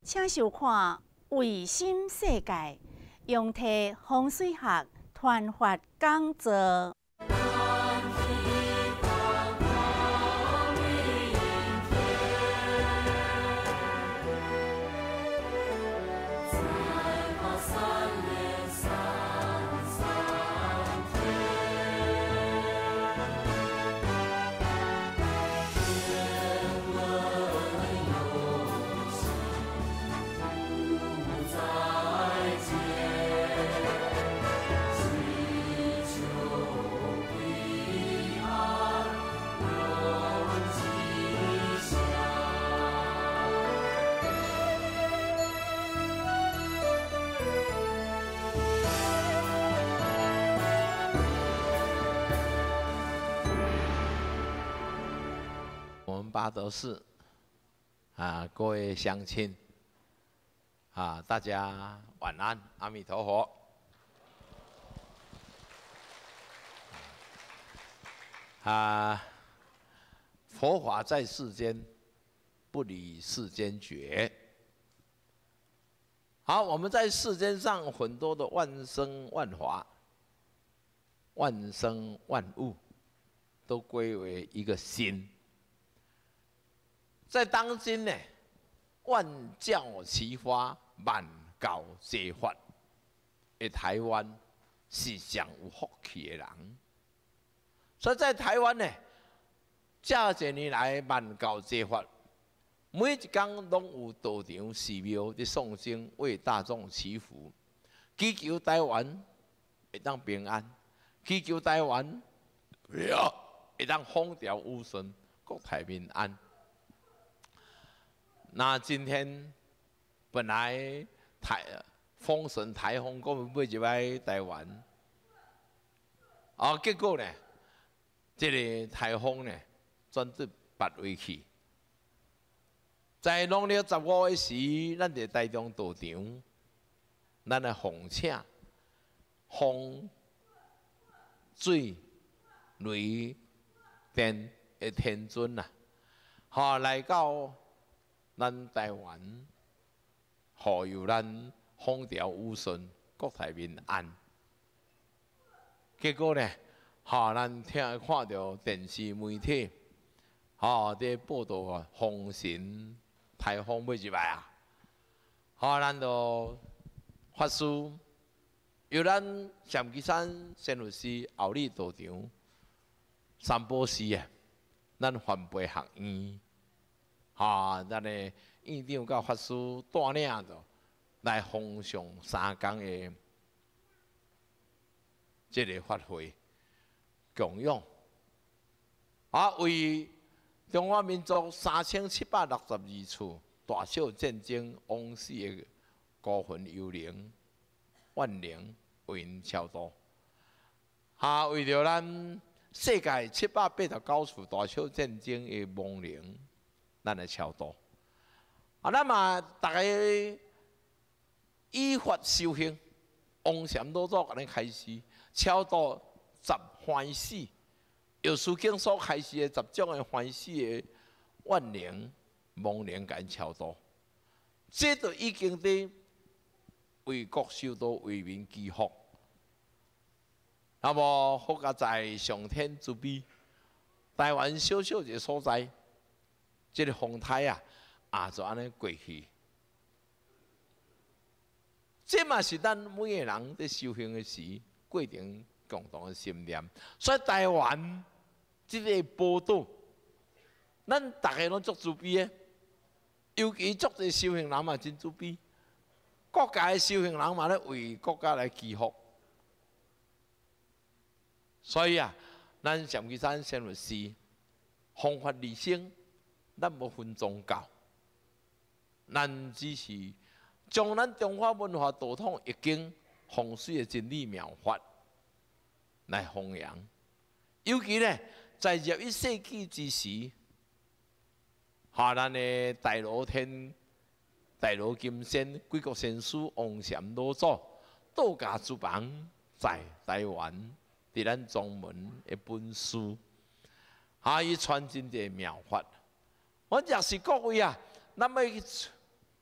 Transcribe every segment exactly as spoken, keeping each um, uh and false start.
请收看《卫星世界》，用题风水学传法讲座。 八德寺啊，各位乡亲啊，大家晚安，阿弥陀佛。啊，佛法在世间，不离世间觉。好，我们在世间上很多的万生万法、万生万物，都归为一个心。在当今呢，万教齐发，万教皆发。在台湾是上有福气的人，所以在台湾呢，这些年来万教皆发，每一天拢有道场寺庙在诵经，为大众祈福，祈求台湾会当平安，祈求台湾会当风调雨顺，国泰民安。那今天本来台封神台风，我们要入来台湾，啊，结果呢，这个台风呢转至八位去。在农历十五的时，咱伫台中道场，咱来奉请风、水、雷、电的天尊呐，好来到咱台湾，护佑咱风调雨顺、国泰民安。结果呢，哈，咱听看到电视媒体，哈，伫报道啊，风神台风要入来啊，哈，咱就发师由咱陕基山仙律师后里道场三宝寺啊，咱环培学院。哈，咱的院长甲法师带领着来奉上三天的这个法会供养，啊，为中华民族三千七百六十二处大小战争往事的孤魂幽灵、万灵为因超度，啊，为着咱世界七百八十九处大小战争的亡灵。咱来超度，啊，咱嘛大家依法修行，往禅老祖安尼开始超度十欢喜，由书经所开始的十种的欢喜的万灵亡灵，甲因超度，这就已经伫为国修道、为民祈福。那么好佳在上天之悲，台湾小小一个所在。这个风台啊，也就安尼过去。这嘛是咱每个人在修行的时，过程共同的心念。所以台湾这个报道，咱大家拢足自卑的，尤其足侪修行人嘛真自卑。国家的修行人嘛咧为国家来祈福。所以啊，咱陕基山仙律师弘法利生。咱无分宗教，咱只是将咱中华文化道统易经风水的真理妙法来弘扬。尤其呢，在入一世纪之时，哈，咱的大罗天、大罗金仙、贵国仙师王禅老祖道家之邦，在台湾伫咱宗门的本事，哈，伊传真个妙法。我若是各位啊，咱要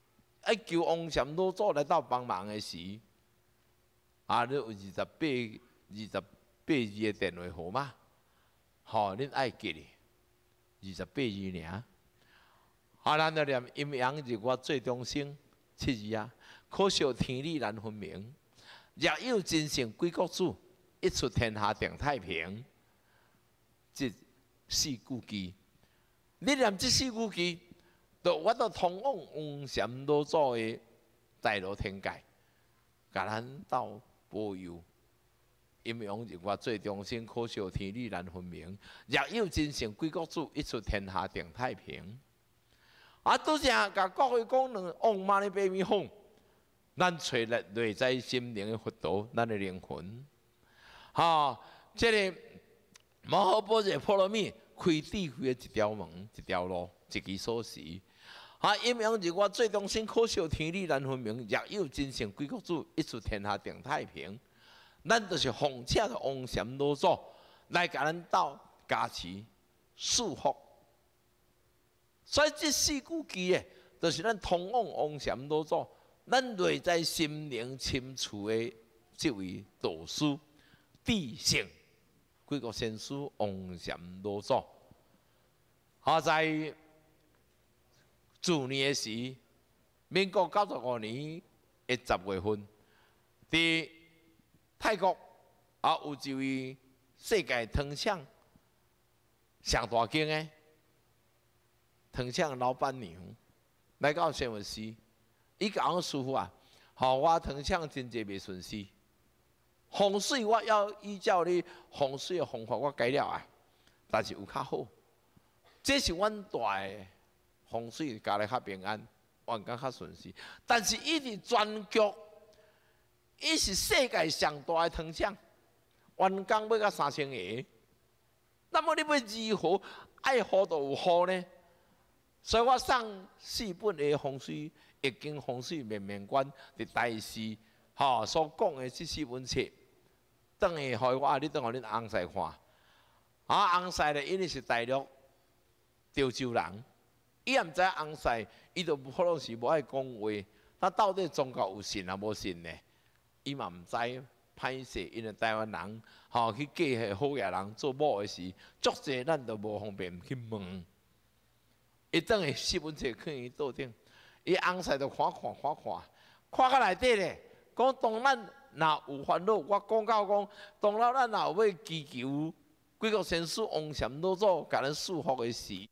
爱求王禅老祖来到帮忙的时，啊，你有二十八、二十八字的电话号码，吼，恁爱记哩，二十八字尔。啊，咱就念阴阳日月最中生七字啊，可笑天理难分明。若有真圣归国主，一出天下定太平。这四句字，你念这四句字，就我都通往王禅老祖的大罗天界，甲咱斗保佑。阴阳日月最中生，可笑天理难分明。若有真圣归国主，一出天下定太平。啊，拄则甲各位讲两往妈的白米哄，咱找来内在心灵的佛道，咱的灵魂。哈，这个摩诃般若波罗蜜开智慧的一条门、一条路、一支锁匙。啊，阴阳日月最中生，可笑天理难分明。若有真圣归国主，一出天下定太平。咱就是奉请着王禅老祖来甲咱斗加持祝福。所以这四句字诶，就是咱通往王禅老祖，咱内在心灵深处的这位导师、智圣、贵国先师王禅老祖。啊，在去年的时，民国九十五年的十月份，伫泰国啊有一位世界糖厂上大间的。糖厂老板娘来到新闻市，伊讲我师傅啊，吼我糖厂真济袂顺势，风水我要依照你风水的方法我改了啊，但是有较好，这是阮大的风水家咧较平安，运讲较顺势，但是伊伫全国，伊是世界上大的糖厂，员工要到三千个，那么你要如何爱好都有好呢？所以我送四本的风水易经风水面面观的大师，吼所讲的这四本册，等下互我，你等下恁翁婿看。啊，翁婿咧，因为是大陆潮州人，伊也毋知翁婿，伊就可能是无爱讲话。他到底宗教有信啊无信呢？伊嘛毋知，歹势，因为台湾人吼去嫁迄好野人做某的时，足济咱都无方便去问。伊等下四本册放伊桌顶，伊翁婿就看看看看，看到内底咧，讲当咱若有烦恼，我讲到讲，当咱咱若有要祈求几个先师王禅老祖甲咱祝福的时，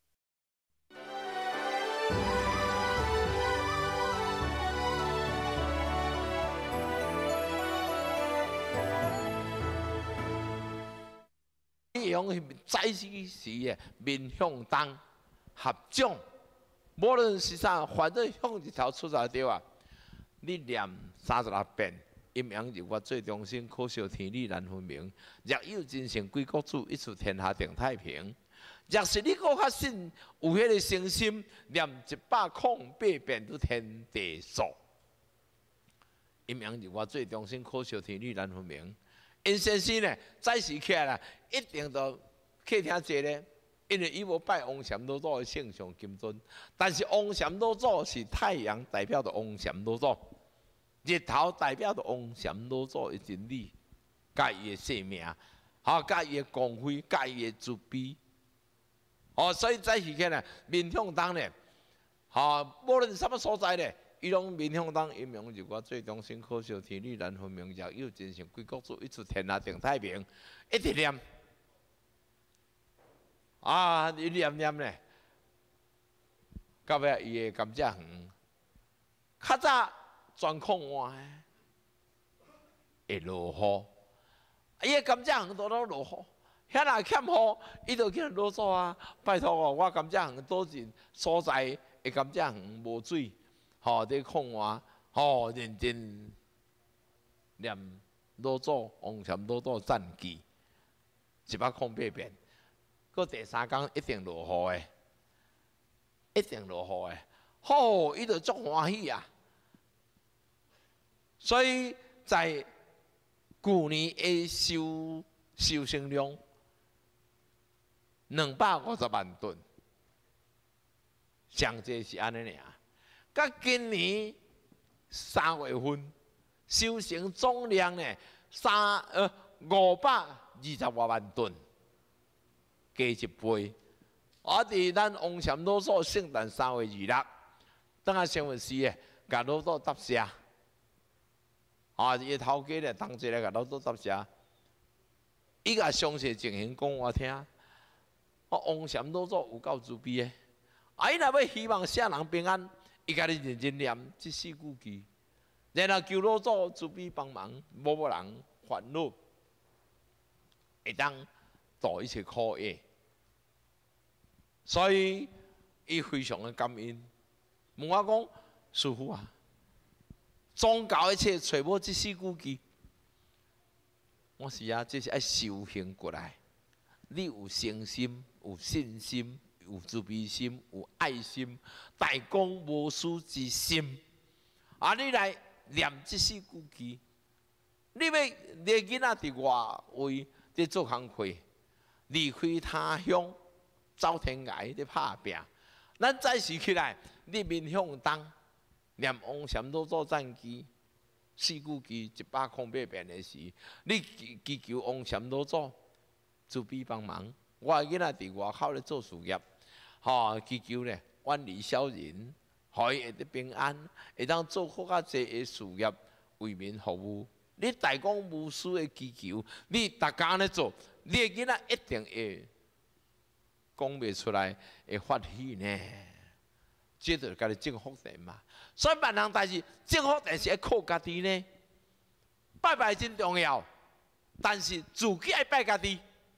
利用在世时的面向东。合掌，无论是啥，反正向一条出来对啊。你念三十六遍，阴阳日月最中生，可笑天理难分明。若有真圣归国主，一出天下定太平。若是你搁较信，有迄个诚心，念一百空八遍都天地数。阴阳日月最中生，可笑天理难分明。因先生呢，早时起来啦，一定都客厅坐咧。因为伊无拜王禅老祖的圣上金尊，但是王禅老祖是太阳代表着王禅老祖，日头代表着王禅老祖的真理，甲伊的生命，吼，甲伊的光辉，甲伊的慈悲，哦，所以早时起来面向东咧，吼，无论什么所在咧，伊拢面向东，阴阳日月最中生，可笑天理难分明。若有真圣归国主，一出天下定太平，一直念。啊！伊念念咧，到尾伊的甘蔗园，较早全空换的，会落雨。伊的甘蔗园都拢落雨，遐若欠雨，伊就叫老祖啊，拜托哦，我甘蔗园倒一所在的甘蔗园无水，吼，伫空换，吼，认真念老祖王禅老祖赞记，一百空八遍。过第三天一定落雨的，一定落雨的，好，伊就足欢喜啊！所以在去年的收收成量两百五十万吨，上济是安尼尔。 甲今年三月份收成总量呢，三呃五百二十外万吨，加一倍。我伫咱王禅老祖圣诞三月二六，等下三月四诶，甲老祖答谢。啊，伊头家咧，同齐来甲老祖答谢。伊甲详细情形讲我听。我王禅老祖有够慈悲诶，啊！伊若要希望世人平安，伊家己认真念这四句句，然后求老祖慈悲帮忙，无无人烦恼，会当度一切苦厄。所以伊非常的感恩，问我讲：师父啊，宗教一切找无这四句句，我是啊，这是爱修行过来。你有诚心、有信心、有慈悲心、有爱心，大公无私之心。啊，你来念这四句句，你要你囡仔伫外围伫做工课，离开他乡，走天涯伫拍拼。咱早时起来，你面向东，念王禅老祖赞记，四句句一百空八遍的时，你祈求王禅老祖慈悲帮忙。我的囡仔伫外口咧做事业，吼、祈求咧远离小人，互伊会得平安，会当做好较济的事业，为民服务。你大公无私的祈求，你逐工咧做，你的囡仔一定会讲袂出来，会发喜呢。这就是家己种福田嘛。所以万人代志种福田是要靠家己呢。拜拜真重要，但是自己爱拜家己。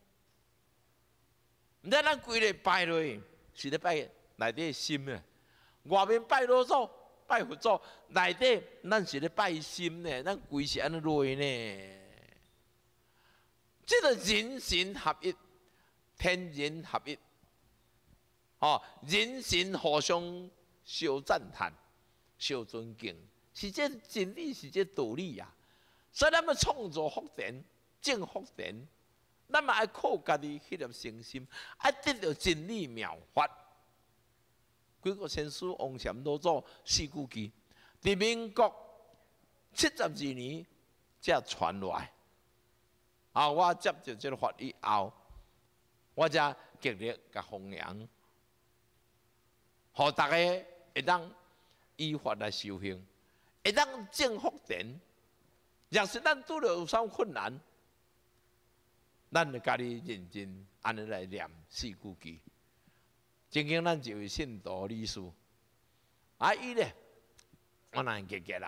毋知咱规日拜落去，是咧拜内底心啊。外面拜老祖、拜佛祖，内底咱是咧拜心呢。咱规是安尼落呢。这个人神合一，天人合一，哦，人神互相相赞叹、相尊敬，是这真理，是这道理呀、啊。所以咱要创造福田、种福田。咱嘛爱靠家己迄粒诚心，爱得到真理妙法。几个先师王禅老祖四句句，伫民国七十二年才传落来。啊，我接着这个法以后，我才极力甲弘扬，互大家会当依法来修行，会当种福田。若是咱拄着有啥困难，咱就家己认真安尼来念四句句。曾经咱一位信徒理事，啊伊咧，我难结结啦。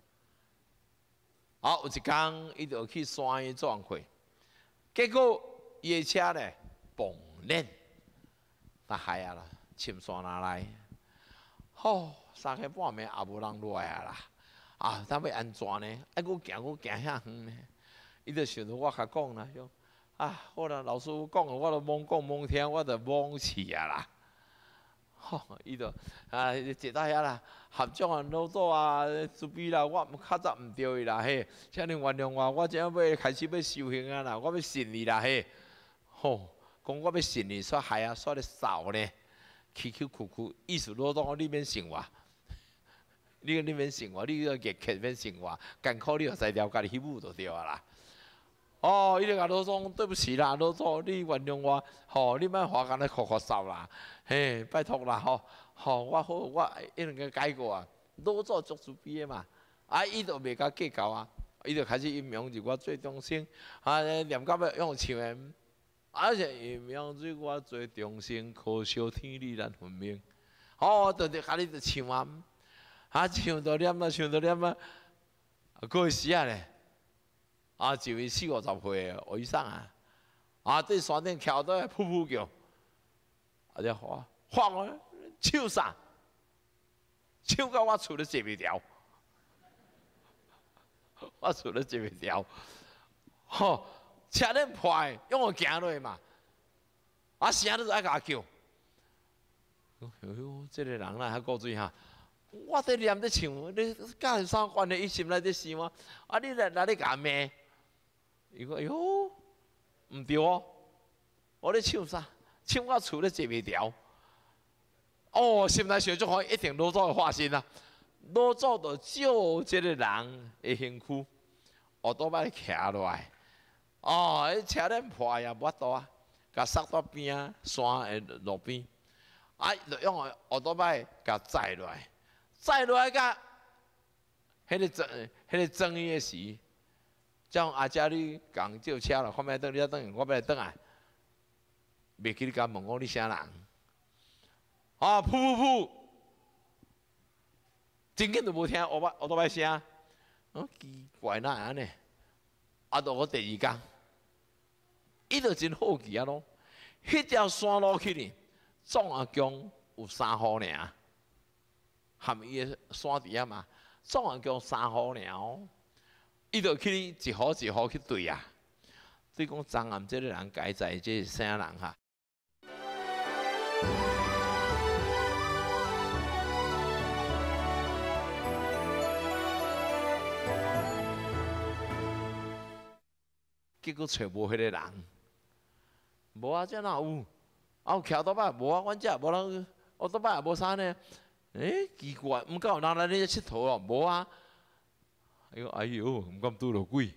啊有一天，伊就去山去做工课，结果伊的车咧崩链，那害啊啦，深山哪来？吼，三更半暝也无人落来啊啦！啊，咱要安怎呢？爱佫行佫行遐远呢？伊就想着我甲讲啦，讲。啊，好啦，老师傅讲，我都罔讲罔听，我就罔去啊啦。吼、哦，伊就啊，坐到遐啦，合掌啊，老祖啊，慈悲啦，我较早毋对伊啦嘿，请你原谅我，我即要开始要修行啊啦，我要信你啦嘿。吼、哦，讲我要信你，煞害啊，煞咧扫呢，崎崎苦苦，意思老祖你免信我，你你免信我，你个热客免信我，艰苦你着在了，家己去舞就对啊啦。哦，伊就甲老祖讲对不起啦，老祖你原谅我，吼、哦，你莫花干咧哭哭扫啦，嘿，拜托啦，吼、哦，吼、哦，我好，我一定个改过啊。老祖足慈悲的嘛，啊，伊就袂甲计较啊，伊就开始阴阳是我最忠心，啊，念到要用唱的，而且阴阳是我最忠心，可惜天理难分明。哦，就就家己就唱啊，啊，唱到念啊，唱到念啊，过时啊咧。啊，一位四五十岁的和尚啊，啊，伫山顶徛倒来噗噗叫，啊，只花花我唱啥？唱到我厝咧坐袂牢，我厝咧坐袂牢，吼，车轮破的，用我行落嘛，啊，声都爱甲叫。哎呦，这个人哪还古锥哈？我伫念伫唱，你甲有啥关系？伊心内伫想啊，啊，你来来咧甲骂。伊讲：“哎呦，毋对哦！我咧唱啥？唱我厝咧坐袂牢。 哦，心内想足好，一定老祖会化身啊！老祖就照即个人的身躯，学倒摆徛落来。哦，迄车轮破也无法度啊，甲塞到边啊，山的路边，啊，就用学倒摆甲载落来，载落来甲迄个装，迄个装伊的时，叫阿姐你共叫车啦，看卖等你啊等，我要来等啊。袂记你甲问我你啥人？啊，噗噗噗！真紧都无听我我倒摆声，哦，奇怪哪会安尼？啊，到我第二天，伊就真好奇啊咯。迄条山路去呢，总啊共有三户尔，含伊的山底啊嘛，总啊共三户尔哦。伊就去一户一户去对啊，对讲张暗这个人改在这是啥人哈？结果找无迄个人，无啊，这哪有？啊有徛倒摆无啊？阮遮无人，我倒摆也无啥呢。诶、欸，奇怪，毋敢有人来你遐佚佗哦？无啊。哎呦哎呦，毋敢拄着鬼。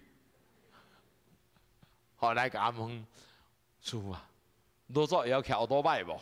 后来甲问，师父啊，老早会晓徛倒摆无？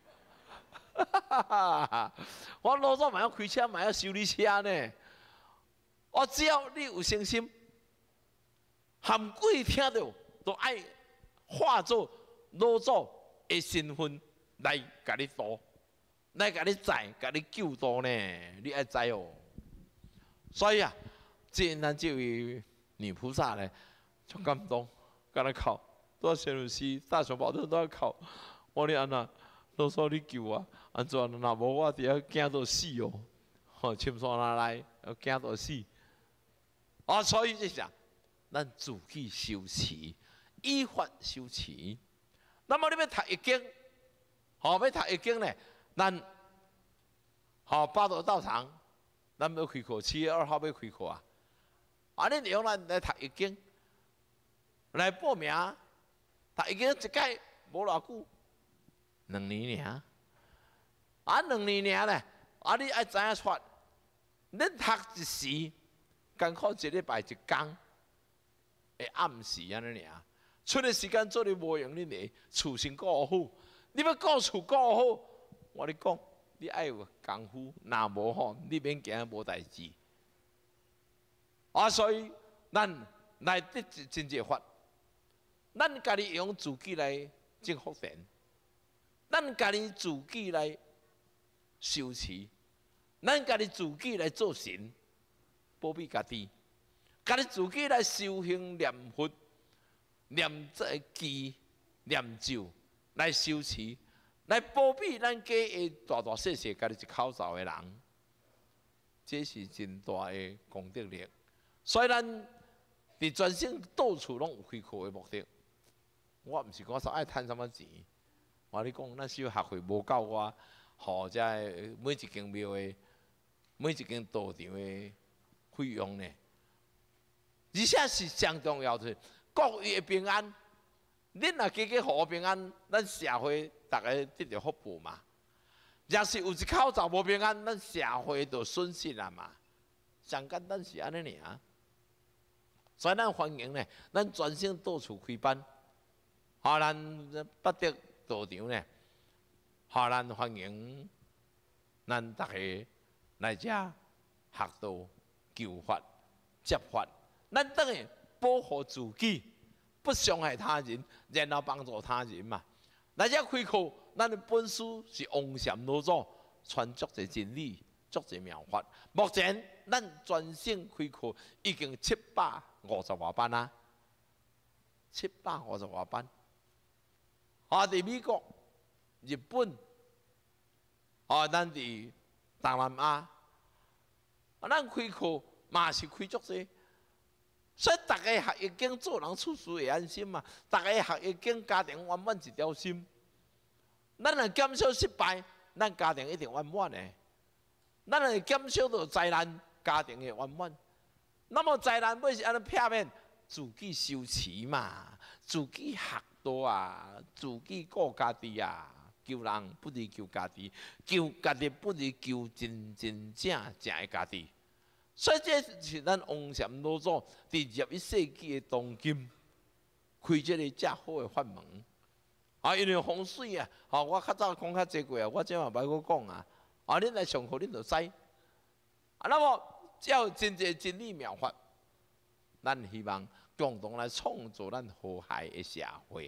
我老早嘛要开车，嘛要修理车呢。我只要你有信心。含鬼听到，都爱化作老祖的身份来甲你渡，来甲你载，甲你救渡呢。你爱知哦。所以啊，既然这位女菩萨呢，就感动，甲咱哭，多仙律师、大雄宝都在哭。我哩安那，老祖你救我，安怎若无我伫遐惊到死哦？吼，深山哪来，惊到死。啊，所以这啥？咱自己修持，依法修持。那么你要读易经，吼、哦、要读易经呢？咱吼八道道场，咱要开课，七月二号要开课啊。啊，恁用咱来读易经，来报名。读易经一届无偌久，两年尔。啊，两年尔呢？啊，你爱知影出，恁读一时，艰苦一礼拜一工。会暗时安尼尔，出的时间做你无用，你嚟厝先顾好。你要顾厝顾好，我你讲，你爱有功夫，若无吼，你免惊无代志。啊，所以咱来得真正法，咱家己用自己来种福田，咱家己自己来修持，咱家己自己来做神，保庇家己。家己自己来修行念佛、念这个经、念咒，来修持，来保庇咱家的大大小小家己一口罩的人，这是真大的功德力。所以咱伫全省到处拢有开课的目的。我毋是讲说爱趁什么钱，我你讲咱修学费无够我，或者每一间庙的、每一间道场的费用呢？而且是上重要的，国域的平安。恁若家家互平安，咱社会大家得到福报嘛。若是有一口罩无平安，咱社会就损失啦嘛。上简单是安尼尔。所以咱欢迎呢，咱全省到处开班，互咱八德道场呢，互咱欢迎咱大家来遮学道、求法、接法。咱等于保护自己，不伤害他人，然后帮助他人嘛。来遮开课，咱的本师是王禅老祖传足者真理，足者妙法。目前咱全省开课已经七百五十外班啊，七百五十外班。啊，伫美国、日本，啊，咱伫东南亚，啊，咱开课嘛是开足者。所以大家学易经做人处事会安心嘛，大家学易经家庭圆满一条心。咱若减少失败，咱家庭一定圆满的；咱若减少到灾难，家庭会圆满。那么灾难要是安尼片面，自己修持嘛，自己学道啊，自己顾家己啊。 救人不如救家己，救家己不如救真真正正的家己。所以这是咱王禅老祖伫廿一世纪的当今开这个遮好的法门。啊，因为风水啊，吼，我较早讲较济过啊，我即嘛歹去讲啊。啊，恁来上课恁就知。啊，那么只要真济真理妙法，咱希望共同来创造咱和谐的社会。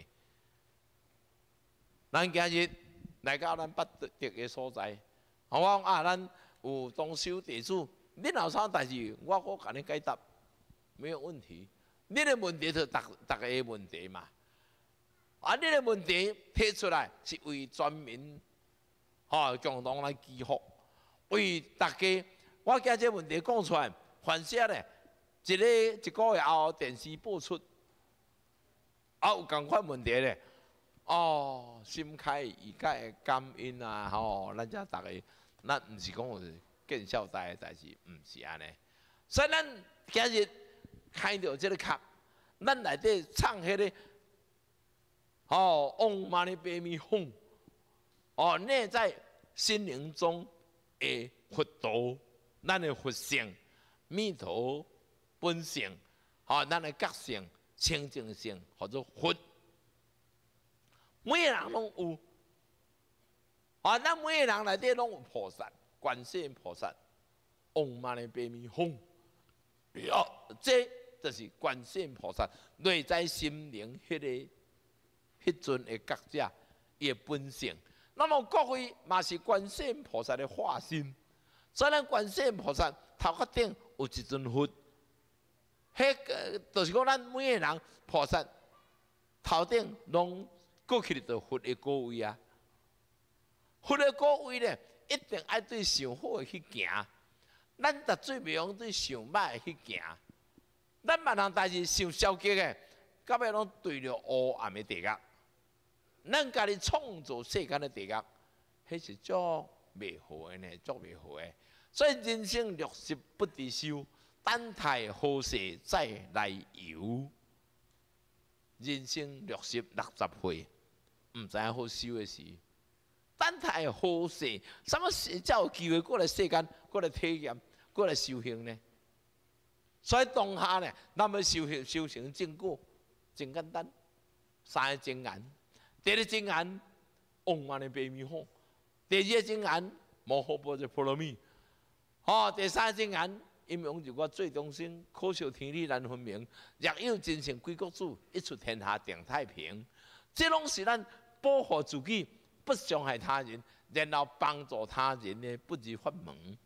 咱今日来到咱捌得的所在，我讲啊，咱有同修弟子，恁有啥代志，我我甲你解答，没有问题。恁的问题就是逐逐个的问题嘛。啊，恁的问题提出来是为全民，吼、哦、共同来祈福，为大家。我将这问题讲出来，反射咧，一个一个月后电视播出，啊有共款问题咧，哦，心开意解的感恩啊，吼、哦，咱遮大家，咱毋是讲是见笑呆的代志，毋是安尼。所以咱今日开着这个卡，咱内底唱迄个，哦，嗡嘛呢叭咪吽，哦，内在心灵中的佛道。咱的佛性、弥陀本性，吼，咱的觉性、清净性，或者佛，每个人拢有。啊，咱每个人内底拢有菩萨，观世音菩萨，嗡嘛呢叭咪吽，哦，这就是观世音菩萨内在心灵迄、那个、迄尊的觉者，伊的本性。那么各位嘛是观世音菩萨的化身。所以咱观世音菩萨头壳顶有一尊佛，迄个就是讲咱每个人菩萨头顶拢过去就佛的果位啊。佛的果位咧，一定爱对上好的去行，咱绝对袂用对上歹的去行。咱别人代志想消极的，到尾拢对着黑暗的地狱。咱家己创造世间的地狱，迄是足袂好的呢，足袂好的。所以人生六十不知修，等待何时再来游。人生六十六十岁，唔知好修的事，等待何时？什么时才有机会过来世间，过来体验，过来修行呢？所以当下呢，咱要修行修行正果，真简单，三个真言。第一个真言，嗡嘛呢叭咪吽；第二个真言，摩诃般若波罗蜜。哦，第三真言，因为就我最终生，可笑天理难分明。若有真诚归国主，一出天下定太平。这拢是咱保护自己，不伤害他人，然后帮助他人的不二法门。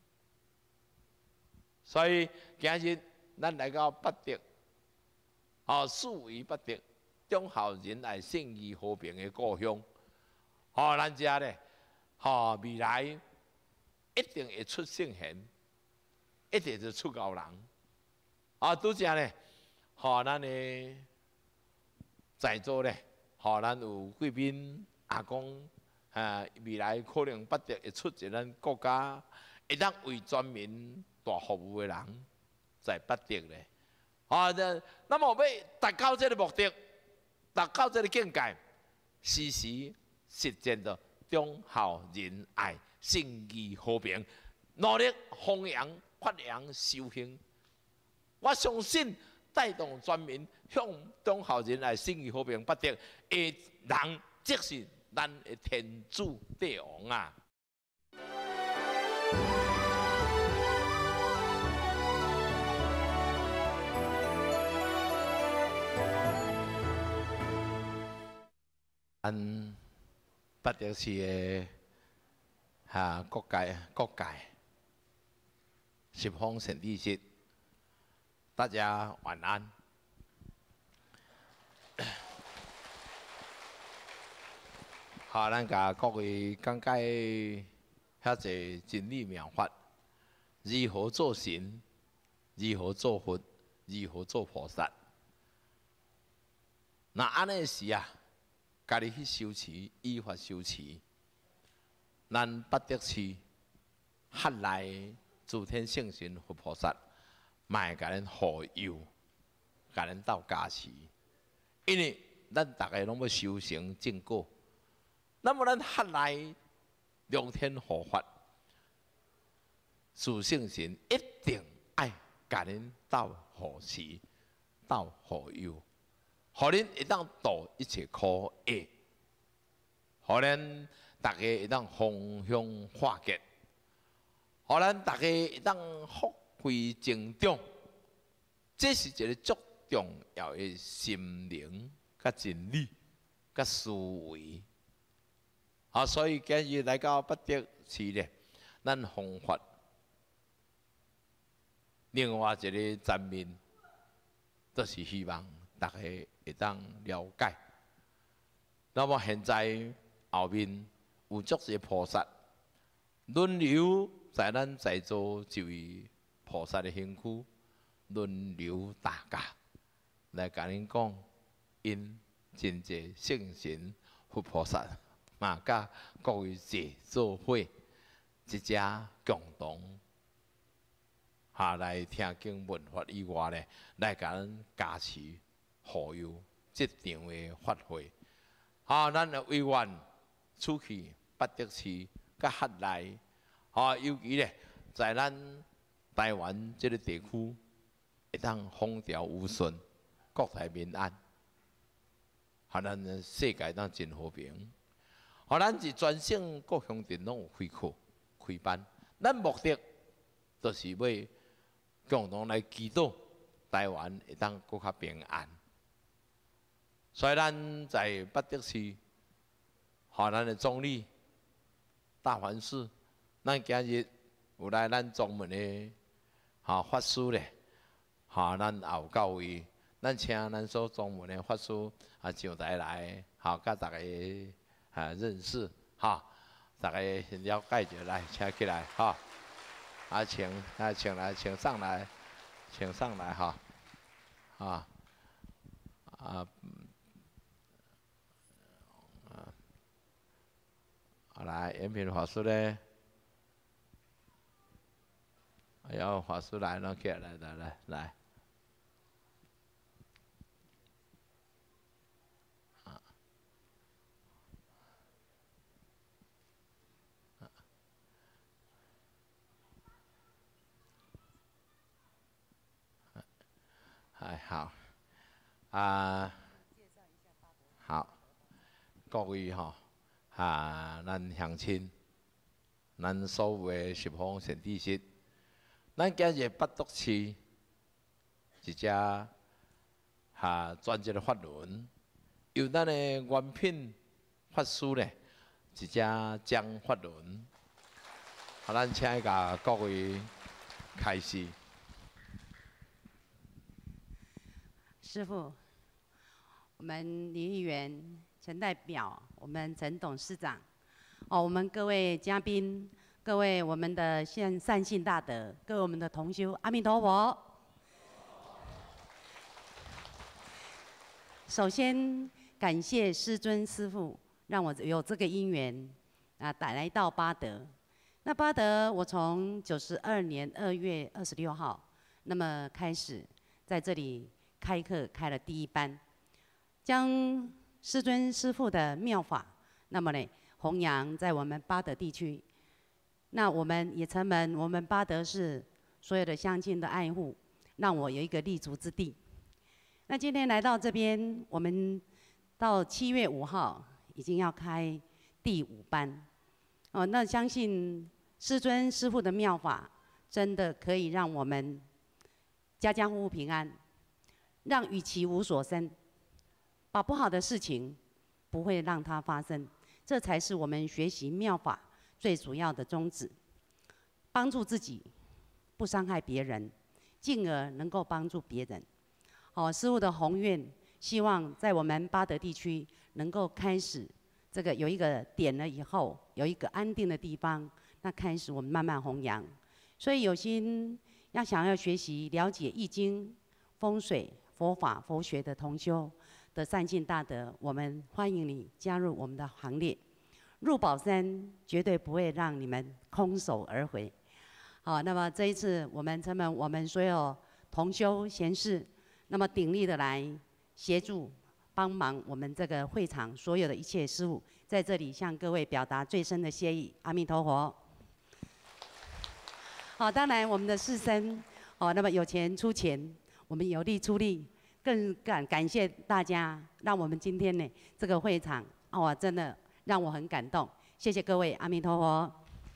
所以今日咱来到八德，哦，四维八德，忠孝仁爱信义和平的故乡。哦，咱遮咧，哦，未来一定会出圣贤。一定是出高人，啊，拄则咧，吼，咱的在座咧，吼，咱有贵宾阿公，啊，未来可能不得会出一咱国家，会当为全民大服务的人，在不得咧，啊，那么要达到这个目的，达到这个境界，时时实践着忠孝仁爱信义和平，努力弘扬。发扬修行，我相信带动全民向忠孝仁爱信义和平不得的人，即是咱的天主帝王啊！咱不得是的哈各界各界。十方圣地师，大家晚安。好，咱甲各位讲解遐济真理妙法，如何做神，如何做佛，如何做菩萨。那安尼时啊，家己去修持，依法修持，咱不得是合来。诸天圣神佛菩萨，卖甲咱护佑，甲咱斗加持。因为咱大家拢要修成正果， 那么咱学来龙天护法，属性神一定爱甲恁斗护持、斗护佑，互恁会当度一切苦厄，互咱大家会当方向化解，互咱大家会当福慧成长。这是一个足重要的心灵、甲真理、甲思维。啊，所以今日来到八德市咧，咱弘法另外一个层面，就是希望大家会当了解。那么现在后面有足些菩萨轮流在咱在座这位菩萨的身躯轮流大家来甲恁讲，因真济圣神佛菩萨。嘛，甲各位坐做伙，一只共同下来听经闻法以外咧，来甲咱加持护佑这场的法会。啊，咱的委员出去八德市甲轄内，啊，尤其咧在咱台湾这个地区，会当风调雨顺，国泰民安，啊，咱世界当真和平。互咱是全省各乡镇拢有开课、开班，咱目的就是要共同来祈祷台湾会当更较平安。所以咱在八德市，互咱的总理大梵师，咱今日有来咱宗门的哈法师咧，哈咱也有到位，咱请咱所宗门的法师啊上台来，好甲大家。啊，认识哈，大家先了解一下，来，请起来哈，啊，请啊，请来，请上来，请上来哈，啊，啊，啊，来，延平法师咧，哎呀，法师来了，起来，来来来来。哎，好，啊，好，各位吼，啊，咱乡亲，咱所有的十方善知识，咱今日八德市一只哈专辑的法轮，由咱的原品法师咧，一只将法轮，啊，咱请甲各位开始。 师父，我们李议员、陈代表、我们陈董事长，哦，我们各位嘉宾、各位我们的现善信大德、各位我们的同修，阿弥陀佛。首先感谢师尊师父，让我有这个因缘啊，带来到巴德。那巴德，我从九十二年二月二十六号，那么开始在这里。开课开了第一班，将师尊师父的妙法，那么呢弘扬在我们巴德地区。那我们也承蒙我们巴德市所有的乡亲的爱护，让我有一个立足之地。那今天来到这边，我们到七月五号已经要开第五班，哦，那相信师尊师父的妙法，真的可以让我们家家户户平安。让与其无所生，把不好的事情不会让它发生，这才是我们学习妙法最主要的宗旨。帮助自己，不伤害别人，进而能够帮助别人。好，师父的宏愿，希望在我们巴德地区能够开始这个有一个点了以后，有一个安定的地方，那开始我们慢慢弘扬。所以有心要想要学习了解易经、风水。佛法、佛学的同修的善信大德，我们欢迎你加入我们的行列。入宝山绝对不会让你们空手而回。好，那么这一次我们承蒙我们所有同修贤士，那么鼎力的来协助帮忙我们这个会场所有的一切事务， 在这里向各位表达最深的谢意，阿弥陀佛。好，当然我们的士绅，哦，那么有钱出钱，我们有力出力，更感感谢大家，让我们今天呢这个会场，哦，真的让我很感动，谢谢各位，阿弥陀佛。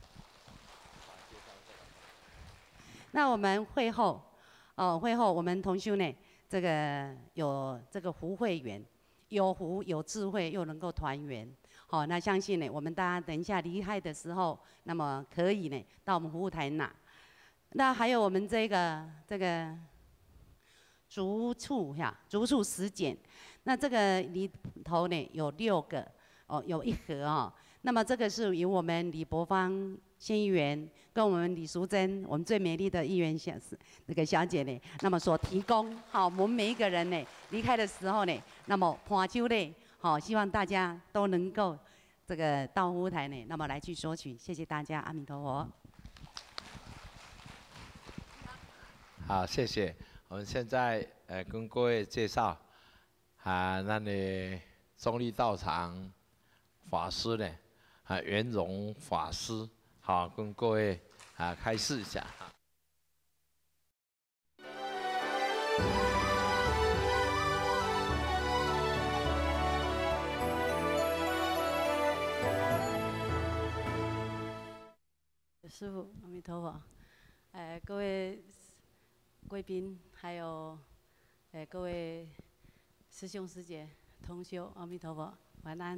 那我们会后，哦，会后我们同修呢，这个有这个福慧园，有福有智慧，又能够团圆。好、哦，那相信呢，我们大家等一下离开的时候，那么可以呢到我们服务台拿。那还有我们这个这个竹处呀，竹处十简，那这个里头呢有六个哦，有一盒哦。那么这个是由我们李博芳县议员跟我们李淑珍，我们最美丽的议员小那个小姐呢，那么所提供。好，我们每一个人呢离开的时候呢，那么花酒呢，好，希望大家都能够这个到服务台呢，那么来去索取。谢谢大家，阿弥陀佛。 好，谢谢。我们现在呃跟各位介绍，啊，那里中立道场法师呢，啊圆融法师，好，跟各位啊开示一下。 师父，阿弥陀佛。呃，各位贵宾，还有呃各位师兄师姐、同修，阿弥陀佛，晚安。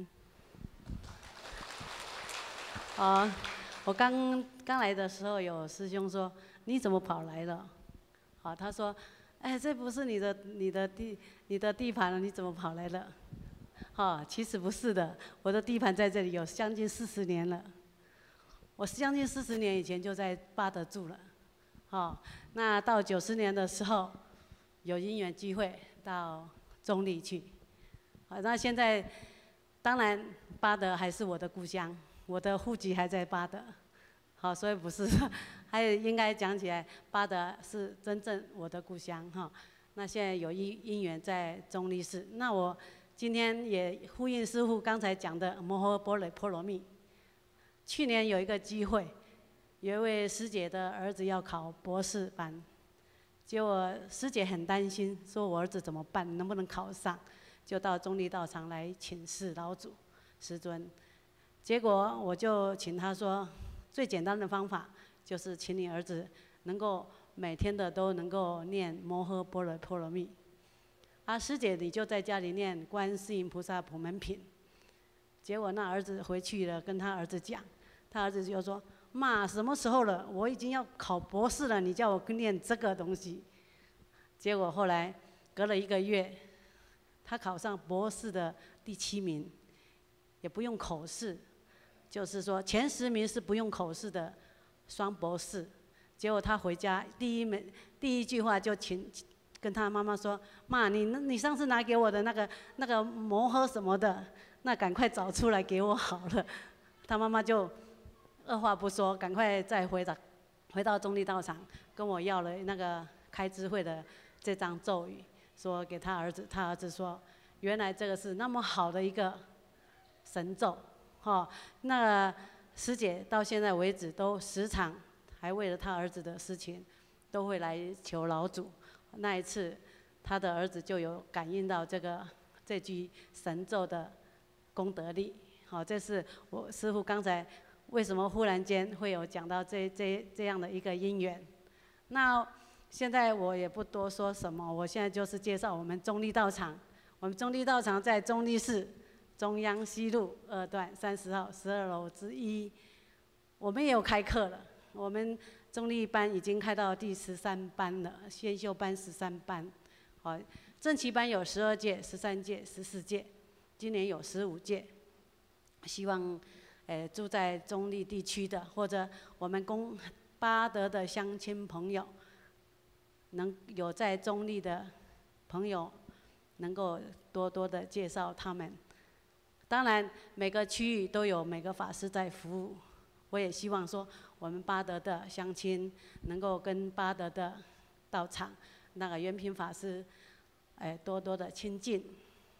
啊，我刚刚来的时候，有师兄说：“你怎么跑来了？”好，他说：“哎，这不是你的你的地你的地盘了，你怎么跑来了？”哈，其实不是的，我的地盘在这里有将近四十年了。我将近四十年以前就在巴德住了。哦，那到九十年的时候，有因缘机会到中立去。好，那现在当然巴德还是我的故乡，我的户籍还在巴德。好，所以不是，还有应该讲起来，巴德是真正我的故乡哈。那现在有因因缘在中立市，那我今天也呼应师父刚才讲的摩诃般若波罗蜜。去年有一个机会。有一位师姐的儿子要考博士班，结果师姐很担心，说我儿子怎么办，能不能考上？就到中立道场来请示老祖师尊。结果我就请他说，最简单的方法就是请你儿子能够每天的都能够念摩诃般若波罗蜜。啊，师姐你就在家里念观世音菩萨普门品。结果那儿子回去了，跟他儿子讲，他儿子就说。妈，什么时候了？我已经要考博士了，你叫我念这个东西。结果后来隔了一个月，他考上博士的第七名，也不用口试，就是说前十名是不用口试的双博士。结果他回家第一门第一句话就请跟他妈妈说：“妈，你你上次拿给我的那个那个摩诃什么的，那赶快找出来给我好了。”他妈妈就。二话不说，赶快再回到回到中立道场，跟我要了那个开智慧的这张咒语，说给他儿子。他儿子说，原来这个是那么好的一个神咒，哈、哦。那个师姐到现在为止都时常还为了他儿子的事情，都会来求老祖。那一次，他的儿子就有感应到这个这句神咒的功德力。好、哦，这是我师父刚才。为什么忽然间会有讲到这这这样的一个因缘？那现在我也不多说什么，我现在就是介绍我们中立道场。我们中立道场在中立市中央西路二段三十号十二楼之一。我们也有开课了，我们中立班已经开到第十三班了，先修班十三班，好，正期班有十二届、十三届、十四届，今年有十五届，希望。呃，住在中立地区的，或者我们公巴德的乡亲朋友，能有在中立的朋友，能够多多的介绍他们。当然，每个区域都有每个法师在服务。我也希望说，我们巴德的乡亲能够跟巴德的道场那个圆平法师，哎，多多的亲近。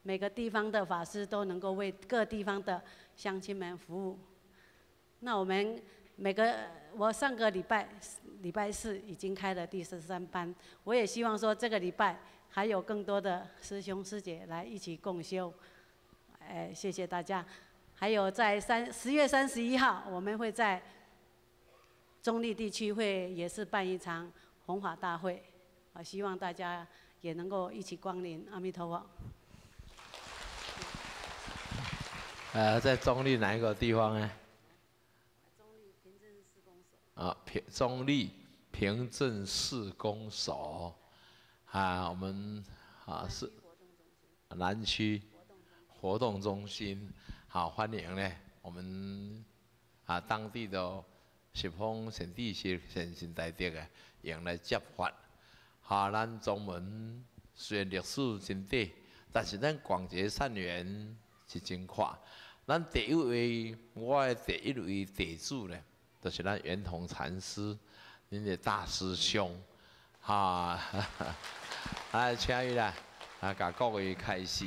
每个地方的法师都能够为各地方的乡亲们服务。那我们每个，我上个礼拜礼拜四已经开了第十三班，我也希望说这个礼拜还有更多的师兄师姐来一起共修。哎，谢谢大家。还有在三十月三十一号，我们会在中立地区会也是办一场弘法大会，啊，希望大家也能够一起光临。阿弥陀佛。 呃，在中立哪一个地方呢？ 中立平镇市公所。 啊，平中立平镇市公所，啊，我们啊是南区活动中心，好欢迎呢，我们啊当地的十方贤地先先贤大德啊，用来接发。哈，咱中文虽然历史真短，但是咱广结善缘是真快。咱第一位，我的第一位弟子呢，就是咱圆通禅师，恁的大师兄，哈，来请伊来，啊，甲各位开示。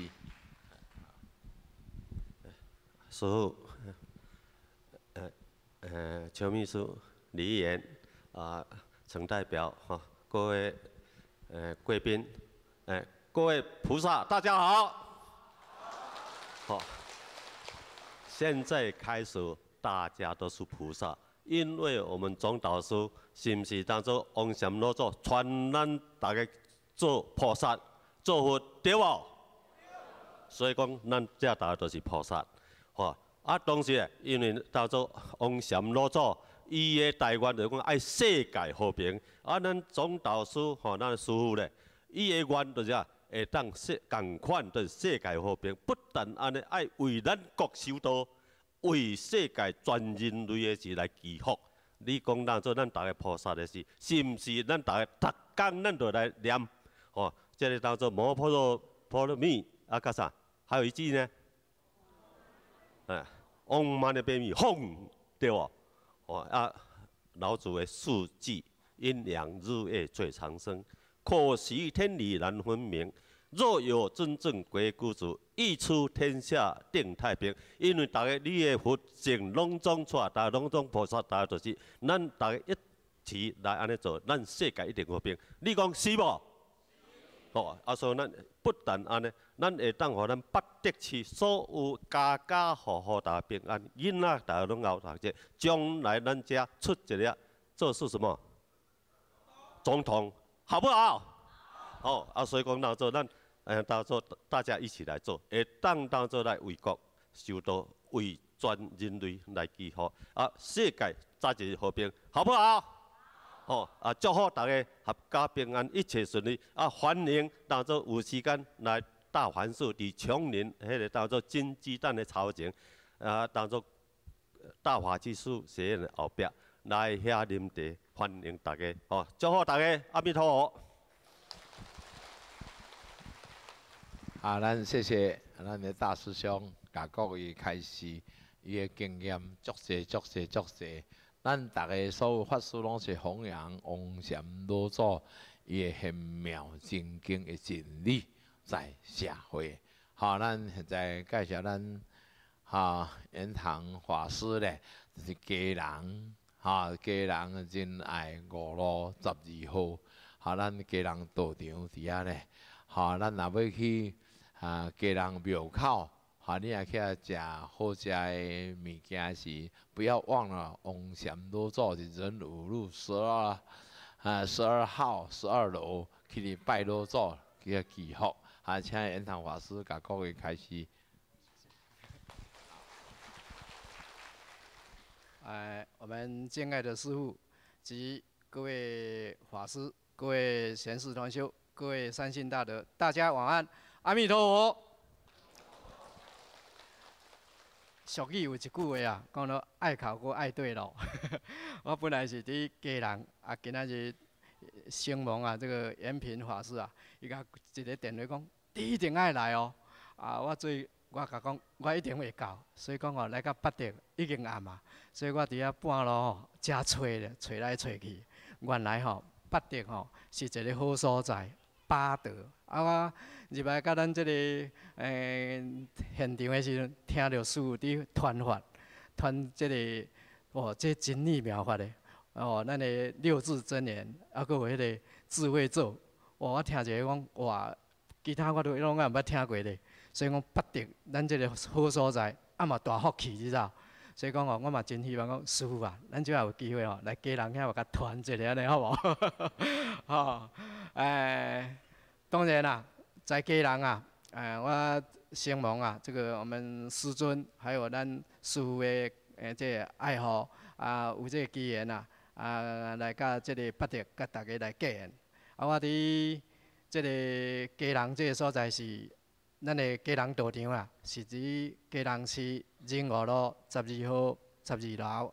师父，呃呃，邱秘书、李议员啊，陈代表哈，各位呃贵宾，呃各位菩萨，大家好。好。现在开始，大家都是菩萨，因为我们总导师是不是当做往什么做，传咱大家做菩萨、做佛，对无？所以讲，咱这大家都是菩萨，吼。啊，同时因为当做往什么做，伊的台湾就讲爱世界和平，啊，咱总导师吼，咱的师父咧，伊的愿就是啊。会当世共款的世界和平，不但安尼爱为咱国修道，为世界全人类的事来祈福。你讲当做咱大家菩萨的事，是毋是？咱大家逐工咱都来念，哦，这个当做摩诃罗波罗蜜啊，甲啥？还有一句呢，哎，嗡嘛呢叭咪吽，对无？哦啊，老祖的四句阴阳日夜最长生。可惜天理难分明，若有真正归故主，一出天下定太平。因为大家你的佛性拢总出来，大家拢总菩萨，大家就是，咱大家一起来安尼做，咱世界一定和平。你讲是无？哦，啊，所以咱不但安尼，咱会当互咱北德市所有家家户户大家平安，囡仔大家拢熬读册，将来咱家出一个，这是什么？总统。好不好？好啊，所以讲当做咱，呃，当做大家一起来做，会当当做来为国修道，为全人类来祈福啊，世界早日和平，好不好？好啊，祝福大家合家平安，一切顺利啊！欢迎当做有时间来大环寺伫琼林迄个当做金鸡蛋的草前，啊，当做大华技术学院的后壁来遐啉茶。欢迎大家，哦，祝福大家，阿弥陀佛。 啊，咱谢谢咱的大师兄，甲各位开示，伊的经验足济足济足济。咱大家所有法师拢是弘扬王禅老祖伊的玄妙真经的真理在社会。好，咱现在介绍咱哈圆堂法师咧，就是家人。哈，家人真爱五路十二号，哈，咱家人道场伫遐咧，哈，咱若要去啊家人庙口，哈，你也去遐食好食的物件时，不要忘了王禅老祖是仁武路十二啊十二号十二楼去哩拜老祖，去遐祈福，哈，请圆堂法师甲各位开始。 呃，我们敬爱的师父及各位法师、各位贤士团修、各位善信大德，大家晚安，阿弥陀佛。俗语有一句话啊，讲到爱考过爱对路。我本来是伫家人，啊，今仔日声望啊，这个延平法师啊，伊甲一个电话讲，你一定爱来哦。啊，我最我甲讲，我一定会到，所以讲哦，来到八德已经暗啊。所以我伫遐半路吼，真找咧，找来找去，原来吼，八德吼是一个好所在。 巴德。啊，我入来甲咱即、這个诶、呃、现场的时阵，听到师父伫传法，传即、這个哦，这真理妙法的哦，咱的六字真言，啊，搁有迄个智慧咒，哇，我听一个讲哇，其他我都拢也毋捌听过咧，所以讲八德咱即个好所在，啊嘛大福气，你知道？所以讲哦，我嘛真希望讲师父啊，咱只要有机会哦，来家人遐甲团一下安尼好无？吼，诶。当然啦，在家人啊，呃，我希望啊，这个我们师尊还有咱师父的诶，这个爱好啊，有这个机缘啊，啊，来甲这个八德甲大家来结缘。啊，我伫这个家人这个所在是咱的家人道场啊，是伫家人市仁和路十二号十二楼。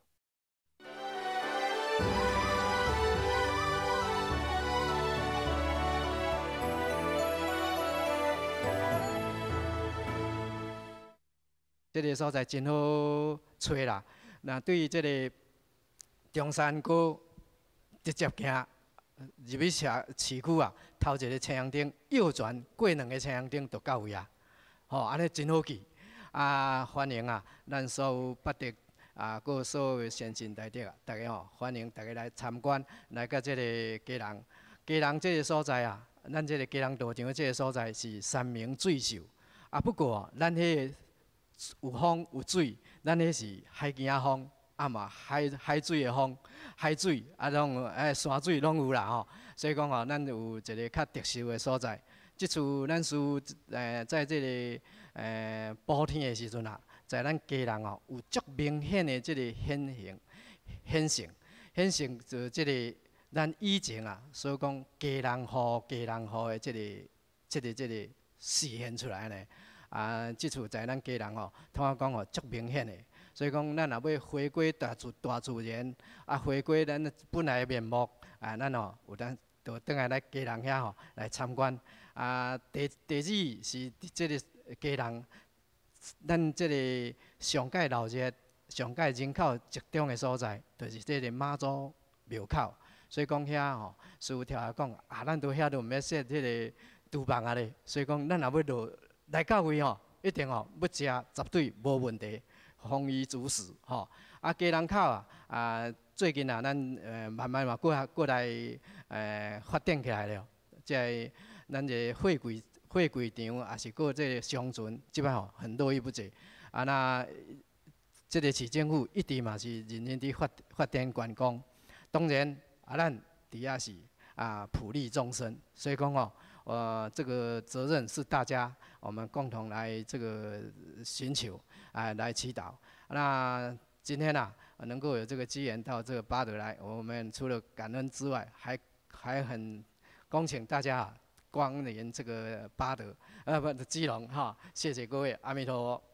这个所在真好找啦。那对于这个中山区直接行入去社市区啊，头一个青阳顶右转过两个青阳顶就到位啊。吼、哦，安尼真好去。啊，欢迎啊，咱所有八德啊，佮所有先进大德啊，大家吼欢迎大家来参观，来到这个家人。家人这个所在啊，咱这个家人道场的这个所在是山明水秀啊。不过咱迄、那个有风有水，咱迄是海边仔风，啊嘛海海水的风，海水啊拢诶山水拢有啦吼。所以讲吼，咱有一个较特殊的所在。即次咱师诶在这个诶补天的时阵啊，在咱家人吼有足明显的即个显形显性，显性就即个咱以前啊所讲家人户家人户的即个即个即个示现出来呢。啊，即次在咱家人吼，通我讲吼足明显的，所以讲咱若要回归大自大自然，啊回归咱本来的面目，啊咱吼有咱就倒来咱家人遐吼来参观。啊，第第二是即个家人，咱即个上界闹热、上界人口集中的所在，就是即个妈祖庙口。所以讲遐吼，师父听下讲，啊，咱都遐都毋要设即个厨房啊咧，所以讲咱若要落。来到位吼，一定吼要食绝对无问题，丰衣足食吼。啊，家人口啊，啊最近啊，咱呃慢慢嘛过过来呃发展起来了。即个咱这货柜货柜场，也是过这个商船，即摆吼很络绎不绝。啊，那这个市政府一直嘛是认真伫发发展观光。当然啊，咱底下是啊普利众生，所以讲吼。呃，这个责任是大家，我们共同来这个寻求，啊，来祈祷。那今天啊，能够有这个机缘到这个巴德来，我们除了感恩之外，还还很恭请大家啊光临这个巴德，呃，不，基隆哈，谢谢各位，阿弥陀佛。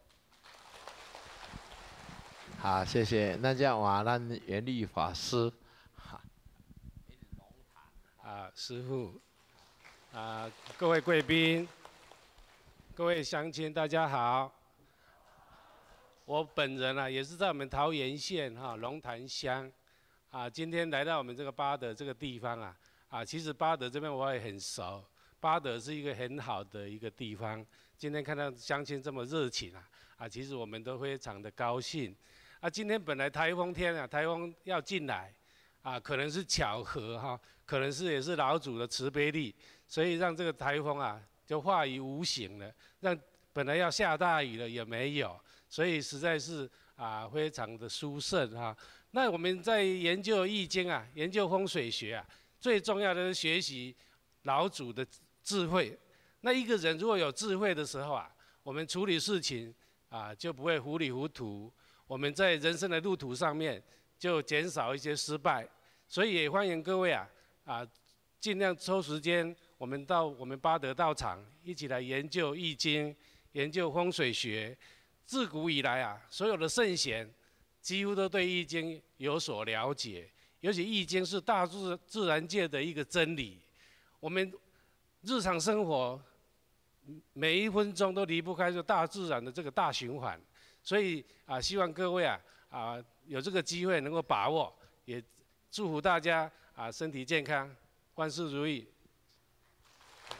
好，谢谢。那这样话，咱圆律法师，哈， 啊，师父。啊，各位贵宾，各位乡亲，大家好。我本人啊，也是在我们桃园县哈龙潭乡，啊，今天来到我们这个巴德这个地方啊，啊，其实巴德这边我也很熟，巴德是一个很好的一个地方。今天看到乡亲这么热情啊，啊，其实我们都非常的高兴。啊，今天本来台风天啊，台风要进来，啊，可能是巧合哈，可能是也是老祖的慈悲力。所以让这个台风啊，就化于无形了。让本来要下大雨了也没有，所以实在是啊非常的殊胜哈。那我们在研究易经啊，研究风水学啊，最重要的是学习老祖的智慧。那一个人如果有智慧的时候啊，我们处理事情啊就不会糊里糊涂。我们在人生的路途上面就减少一些失败。所以也欢迎各位啊啊尽量抽时间。我们到我们巴德道场一起来研究易经，研究风水学。自古以来啊，所有的圣贤几乎都对易经有所了解，尤其易经是大自自然界的一个真理。我们日常生活每一分钟都离不开这大自然的这个大循环，所以啊，希望各位啊啊有这个机会能够把握，也祝福大家啊身体健康，万事如意。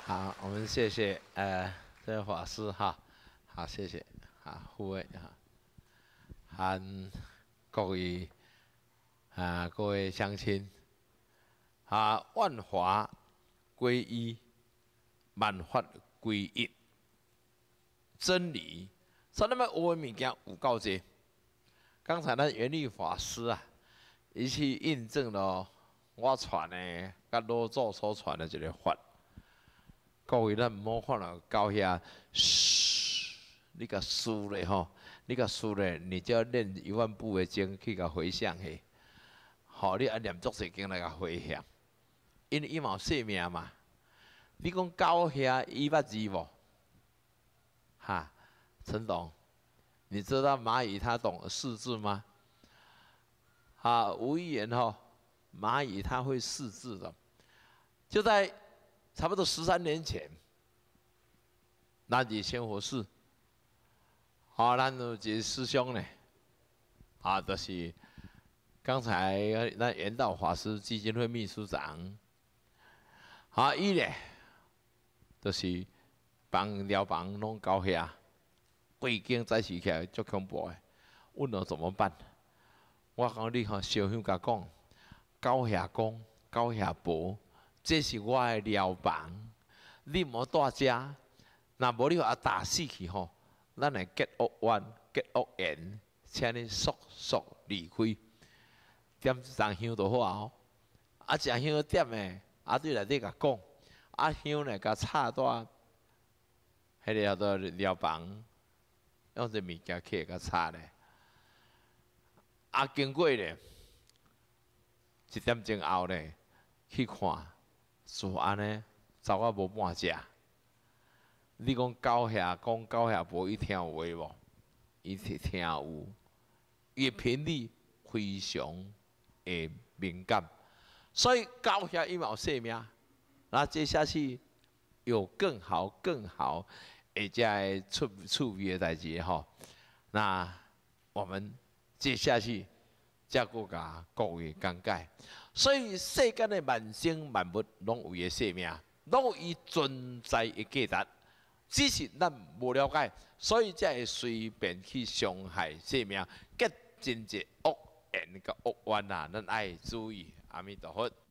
好，我们谢谢呃这位法师哈，好谢谢，好护卫哈，和各位啊各位乡亲，啊万法归一，万法归一，真理，所以咱们学的物件有够多。刚才咱圆律法师啊，伊去印证了我传的甲老祖所传的这个法。各位，咱唔好看到到遐，嘘，你甲输咧吼，你甲输咧，你就要念一万部的经去甲回向去。好，你按念足侪经来甲回向，因为伊嘛有生命嘛。你讲到遐，伊捌字无？哈，陈董，你知道蚂蚁它懂识字吗？啊，无一言吼，蚂蚁它会识字的，就在。差不多十三年前，咱伫仙佛寺，啊，咱有一个师兄呢，啊，就是刚才咱圆道法师基金会秘书长，啊，伊呢，就是房疗房拢搞遐，贵经早起起来足恐怖的，问我怎么办？我讲你看小香甲讲，搞遐讲，搞遐无。这是我的疗房，你莫住遮，若无你互打死去吼，咱来结恶缘、结恶缘，请你速速离开，点一丛香就好啊！吼，啊，食香点诶，啊对内底甲讲，啊香呢甲插带，迄个叫做疗房，用这物件去甲插咧，啊经过咧，一点钟后咧去看。就安尼，走啊无半只。你讲狗遐讲狗遐无伊听有话无？伊听听有，伊频率非常诶敏感，所以狗遐伊嘛有生命。那接下去有更好更好，而且出出味的代志吼。那我们接下去再个甲各位讲解。所以世间的万生万物拢有伊的生命，拢有伊存在的价值，只是咱无了解，所以才会随便去伤害生命，结真济恶缘甲恶缘啊！咱爱注意。阿弥陀佛。